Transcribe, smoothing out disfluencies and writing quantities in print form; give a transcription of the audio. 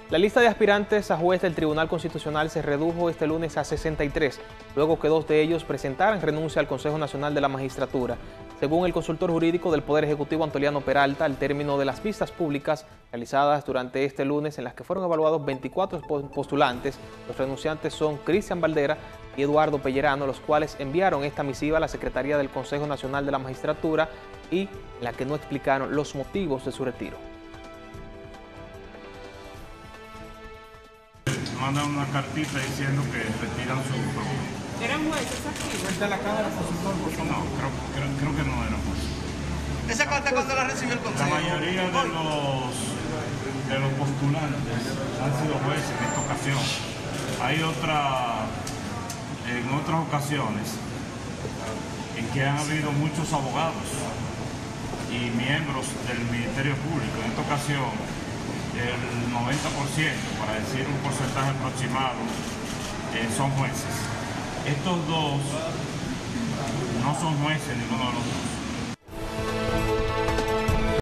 La lista de aspirantes a juez del Tribunal Constitucional se redujo este lunes a 63, luego que 2 de ellos presentaran renuncia al Consejo Nacional de la Magistratura. Según el consultor jurídico del Poder Ejecutivo Antoliano Peralta, al término de las vistas públicas realizadas durante este lunes, en las que fueron evaluados 24 postulantes, los renunciantes son Cristian Valdera y Eduardo Pellerano, los cuales enviaron esta misiva a la Secretaría del Consejo Nacional de la Magistratura y en la que no explicaron los motivos de su retiro. Mandan una cartita diciendo que retiran su propio. ¿Eran jueces activos? ¿Está la Cámara, consultor? No, creo que no eran jueces. ¿Esa carta cuándo la recibió el Consejo? La mayoría de los postulantes han sido jueces en esta ocasión. Hay en otras ocasiones en que han habido muchos abogados y miembros del Ministerio Público. En esta ocasión, el 90%, para decir un porcentaje aproximado, son jueces. Estos dos no son jueces, ninguno de los dos.